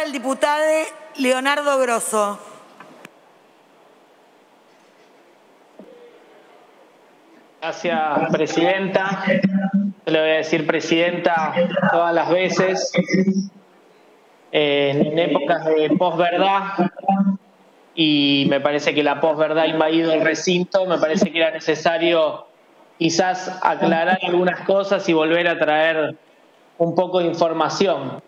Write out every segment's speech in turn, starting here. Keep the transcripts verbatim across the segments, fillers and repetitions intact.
el diputado Leonardo Grosso. Gracias, presidenta. Yo le voy a decir presidenta todas las veces. Eh, en épocas de posverdad, y me parece que la posverdad ha invadido el recinto, me parece que era necesario quizás aclarar algunas cosas y volver a traer un poco de información.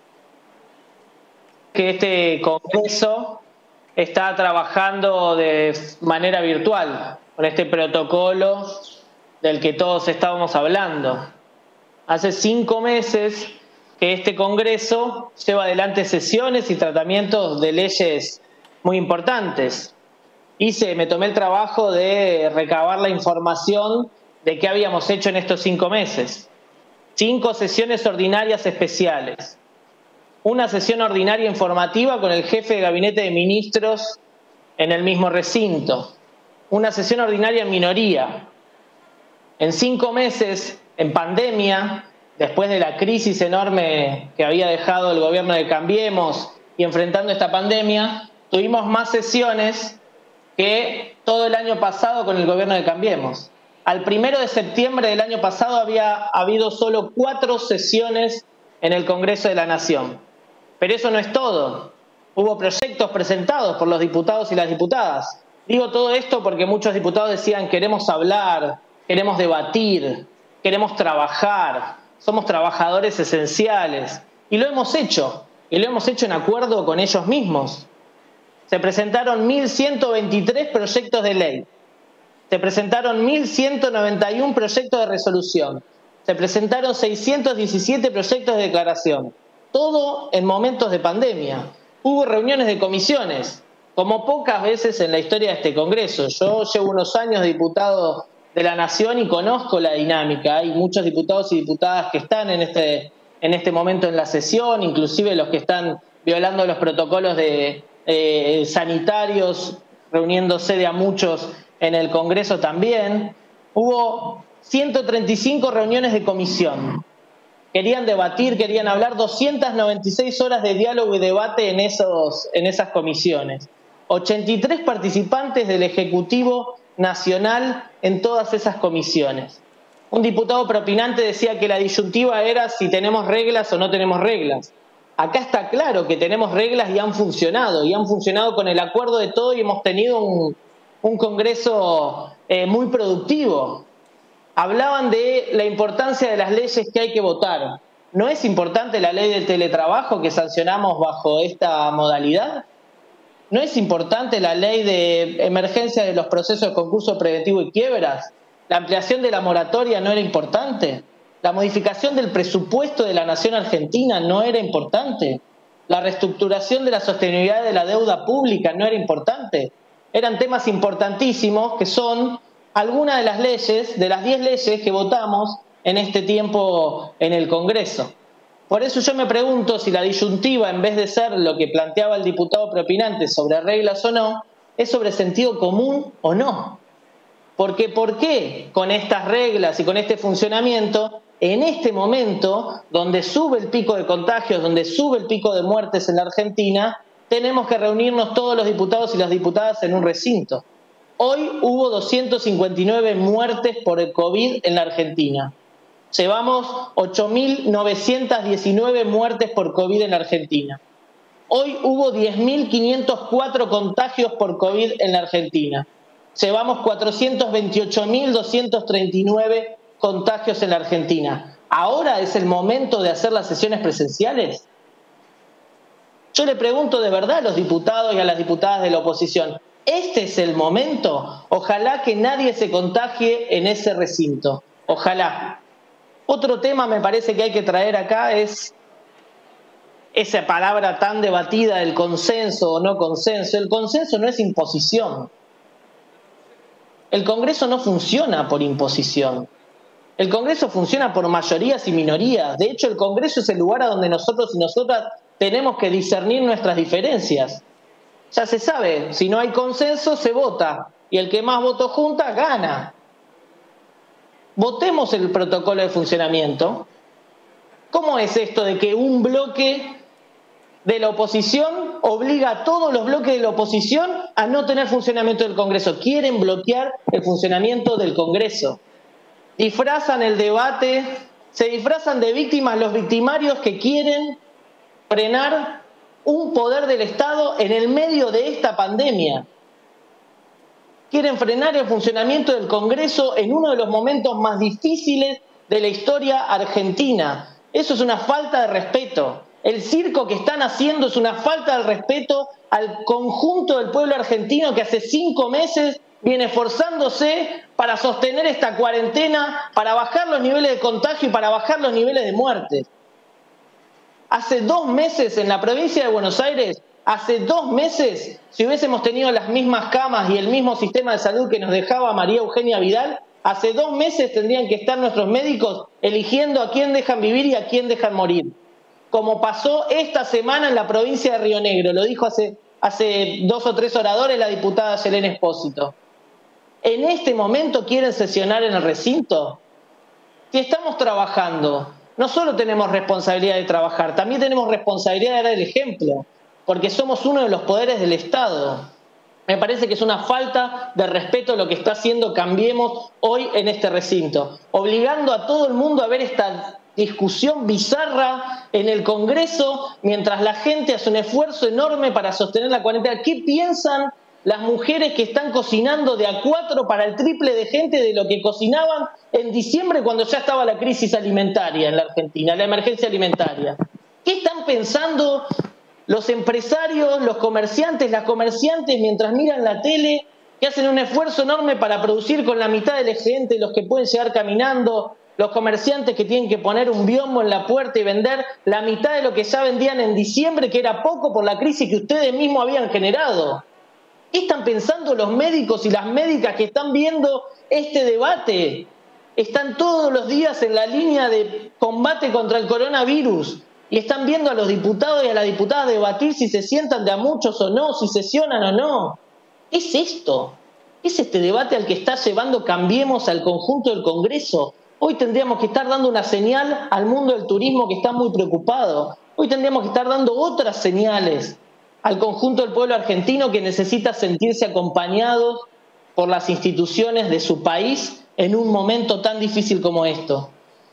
Que este Congreso está trabajando de manera virtual, con este protocolo del que todos estábamos hablando. Hace cinco meses que este Congreso lleva adelante sesiones y tratamientos de leyes muy importantes. Hice, me tomé el trabajo de recabar la información de qué habíamos hecho en estos cinco meses. Cinco sesiones ordinarias especiales. Una sesión ordinaria informativa con el jefe de gabinete de ministros en el mismo recinto. Una sesión ordinaria en minoría. En cinco meses, en pandemia, después de la crisis enorme que había dejado el gobierno de Cambiemos y enfrentando esta pandemia, tuvimos más sesiones que todo el año pasado con el gobierno de Cambiemos. Al primero de septiembre del año pasado había habido solo cuatro sesiones en el Congreso de la Nación. Pero eso no es todo. Hubo proyectos presentados por los diputados y las diputadas. Digo todo esto porque muchos diputados decían queremos hablar, queremos debatir, queremos trabajar, somos trabajadores esenciales. Y lo hemos hecho, y lo hemos hecho en acuerdo con ellos mismos. Se presentaron mil ciento veintitrés proyectos de ley. Se presentaron mil ciento noventa y uno proyectos de resolución. Se presentaron seiscientos diecisiete proyectos de declaración. Todo en momentos de pandemia. Hubo reuniones de comisiones, como pocas veces en la historia de este Congreso. Yo llevo unos años de diputado de la Nación y conozco la dinámica. Hay muchos diputados y diputadas que están en este, en este momento en la sesión, inclusive los que están violando los protocolos de, eh, sanitarios, reuniéndose de a muchos en el Congreso también. Hubo ciento treinta y cinco reuniones de comisión. Querían debatir, querían hablar, doscientas noventa y seis horas de diálogo y debate en, esos, en esas comisiones. ochenta y tres participantes del Ejecutivo Nacional en todas esas comisiones. Un diputado propinante decía que la disyuntiva era si tenemos reglas o no tenemos reglas. Acá está claro que tenemos reglas y han funcionado, y han funcionado con el acuerdo de todo y hemos tenido un, un Congreso eh, muy productivo. Hablaban de la importancia de las leyes que hay que votar. ¿No es importante la ley del teletrabajo que sancionamos bajo esta modalidad? ¿No es importante la ley de emergencia de los procesos de concurso preventivo y quiebras? ¿La ampliación de la moratoria no era importante? ¿La modificación del presupuesto de la Nación Argentina no era importante? ¿La reestructuración de la sostenibilidad de la deuda pública no era importante? Eran temas importantísimos que son algunas de las leyes, de las diez leyes que votamos en este tiempo en el Congreso. Por eso yo me pregunto si la disyuntiva, en vez de ser lo que planteaba el diputado propinante sobre reglas o no, es sobre sentido común o no. Porque ¿por qué con estas reglas y con este funcionamiento, en este momento, donde sube el pico de contagios, donde sube el pico de muertes en la Argentina, tenemos que reunirnos todos los diputados y las diputadas en un recinto? Hoy hubo doscientas cincuenta y nueve muertes por el COVID en la Argentina. Llevamos ocho mil novecientas diecinueve muertes por COVID en la Argentina. Hoy hubo diez mil quinientos cuatro contagios por COVID en la Argentina. Llevamos cuatrocientos veintiocho mil doscientos treinta y nueve contagios en la Argentina. ¿Ahora es el momento de hacer las sesiones presenciales? Yo le pregunto de verdad a los diputados y a las diputadas de la oposición, ¿este es el momento? Ojalá que nadie se contagie en ese recinto. Ojalá. Otro tema me parece que hay que traer acá es esa palabra tan debatida del consenso o no consenso. El consenso no es imposición. El Congreso no funciona por imposición. El Congreso funciona por mayorías y minorías. De hecho, el Congreso es el lugar a donde nosotros y nosotras tenemos que discernir nuestras diferencias. Ya se sabe, si no hay consenso, se vota. Y el que más votos junta, gana. Votemos el protocolo de funcionamiento. ¿Cómo es esto de que un bloque de la oposición obliga a todos los bloques de la oposición a no tener funcionamiento del Congreso. Quieren bloquear el funcionamiento del Congreso. Disfrazan el debate, se disfrazan de víctimas los victimarios que quieren frenar un poder del Estado en el medio de esta pandemia. Quieren frenar el funcionamiento del Congreso en uno de los momentos más difíciles de la historia argentina. Eso es una falta de respeto. El circo que están haciendo es una falta de respeto al conjunto del pueblo argentino que hace cinco meses viene esforzándose para sostener esta cuarentena, para bajar los niveles de contagio y para bajar los niveles de muerte. Hace dos meses en la provincia de Buenos Aires, hace dos meses, si hubiésemos tenido las mismas camas y el mismo sistema de salud que nos dejaba María Eugenia Vidal, hace dos meses tendrían que estar nuestros médicos eligiendo a quién dejan vivir y a quién dejan morir. Como pasó esta semana en la provincia de Río Negro, lo dijo hace, hace dos o tres oradores la diputada Selene Espósito. ¿En este momento quieren sesionar en el recinto? Si estamos trabajando, no solo tenemos responsabilidad de trabajar, también tenemos responsabilidad de dar el ejemplo, porque somos uno de los poderes del Estado. Me parece que es una falta de respeto lo que está haciendo Cambiemos hoy en este recinto, obligando a todo el mundo a ver esta discusión bizarra en el Congreso mientras la gente hace un esfuerzo enorme para sostener la cuarentena. ¿Qué piensan las mujeres que están cocinando de a cuatro para el triple de gente de lo que cocinaban en diciembre cuando ya estaba la crisis alimentaria en la Argentina, la emergencia alimentaria? ¿Qué están pensando los empresarios, los comerciantes, las comerciantes mientras miran la tele, que hacen un esfuerzo enorme para producir con la mitad del excedente, los que pueden llegar caminando, los comerciantes que tienen que poner un biombo en la puerta y vender la mitad de lo que ya vendían en diciembre, que era poco por la crisis que ustedes mismos habían generado? ¿Qué están pensando los médicos y las médicas que están viendo este debate? Están todos los días en la línea de combate contra el coronavirus y están viendo a los diputados y a las diputadas debatir si se sientan de a muchos o no, si sesionan o no. ¿Qué es esto? ¿Qué es este debate al que está llevando Cambiemos al conjunto del Congreso? Hoy tendríamos que estar dando una señal al mundo del turismo que está muy preocupado. Hoy tendríamos que estar dando otras señales al conjunto del pueblo argentino que necesita sentirse acompañados por las instituciones de su país en un momento tan difícil como esto.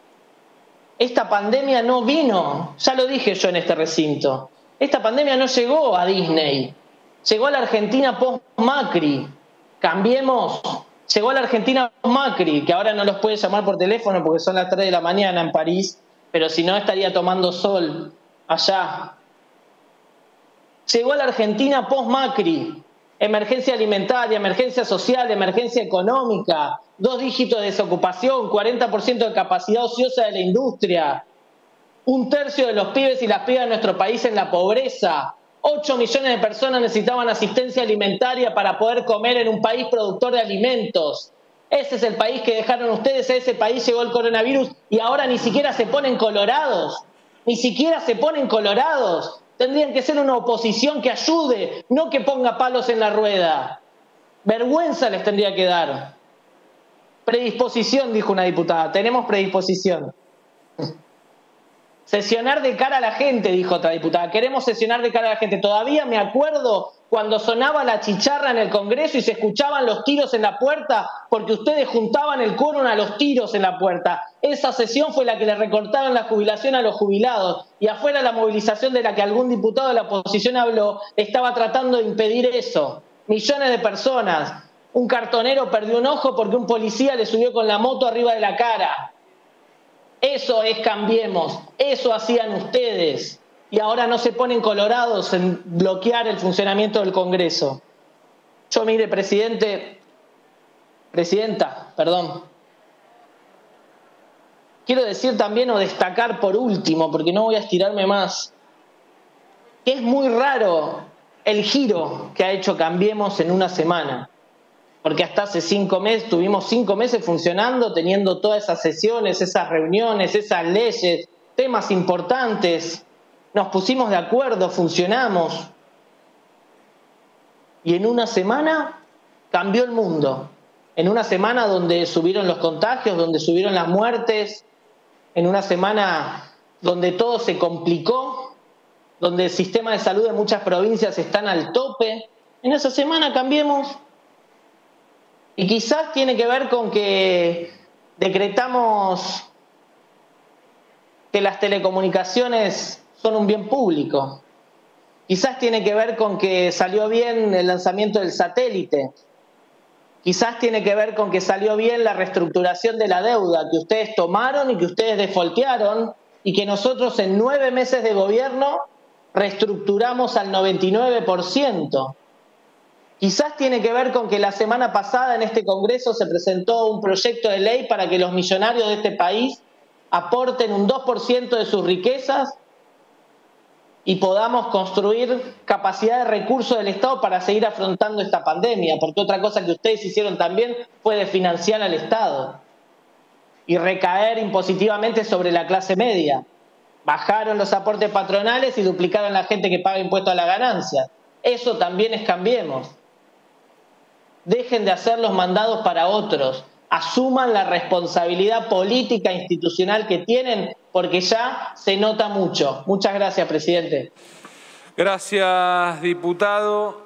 Esta pandemia no vino, ya lo dije yo en este recinto, esta pandemia no llegó a Disney, llegó a la Argentina post-Macri. Cambiemos, llegó a la Argentina post-Macri, que ahora no los puede llamar por teléfono porque son las tres de la mañana en París, pero si no estaría tomando sol allá. Llegó a la Argentina post-Macri, emergencia alimentaria, emergencia social, emergencia económica, dos dígitos de desocupación, cuarenta por ciento de capacidad ociosa de la industria, un tercio de los pibes y las pibas de nuestro país en la pobreza, ocho millones de personas necesitaban asistencia alimentaria para poder comer en un país productor de alimentos. Ese es el país que dejaron ustedes, a ese país llegó el coronavirus y ahora ni siquiera se ponen colorados, ni siquiera se ponen colorados. Tendrían que ser una oposición que ayude, no que ponga palos en la rueda. Vergüenza les tendría que dar. Predisposición, dijo una diputada, tenemos predisposición. Sesionar de cara a la gente, dijo otra diputada, queremos sesionar de cara a la gente. Todavía me acuerdo cuando sonaba la chicharra en el Congreso y se escuchaban los tiros en la puerta porque ustedes juntaban el quórum a los tiros en la puerta. Esa sesión fue la que le recortaron la jubilación a los jubilados y afuera la movilización de la que algún diputado de la oposición habló estaba tratando de impedir eso. Millones de personas. Un cartonero perdió un ojo porque un policía le subió con la moto arriba de la cara. Eso es Cambiemos, eso hacían ustedes. Y ahora no se ponen colorados en bloquear el funcionamiento del Congreso. Yo, mire, presidente, presidenta, perdón. Quiero decir también o destacar por último, porque no voy a estirarme más, que es muy raro el giro que ha hecho Cambiemos en una semana. Porque hasta hace cinco meses, tuvimos cinco meses funcionando, teniendo todas esas sesiones, esas reuniones, esas leyes, temas importantes. Nos pusimos de acuerdo, funcionamos. Y en una semana cambió el mundo. En una semana donde subieron los contagios, donde subieron las muertes, en una semana donde todo se complicó, donde el sistema de salud de muchas provincias están al tope. En esa semana cambiemos. Y quizás tiene que ver con que decretamos que las telecomunicaciones son un bien público. Quizás tiene que ver con que salió bien el lanzamiento del satélite. Quizás tiene que ver con que salió bien la reestructuración de la deuda que ustedes tomaron y que ustedes defoltearon y que nosotros en nueve meses de gobierno reestructuramos al noventa y nueve por ciento. Quizás tiene que ver con que la semana pasada en este Congreso se presentó un proyecto de ley para que los millonarios de este país aporten un dos por ciento de sus riquezas y podamos construir capacidad de recursos del Estado para seguir afrontando esta pandemia, porque otra cosa que ustedes hicieron también fue desfinanciar al Estado y recaer impositivamente sobre la clase media. Bajaron los aportes patronales y duplicaron la gente que paga impuestos a la ganancia. Eso también es Cambiemos. Dejen de hacer los mandados para otros. Asuman la responsabilidad política e institucional que tienen, porque ya se nota mucho. Muchas gracias, presidente. Gracias, diputado.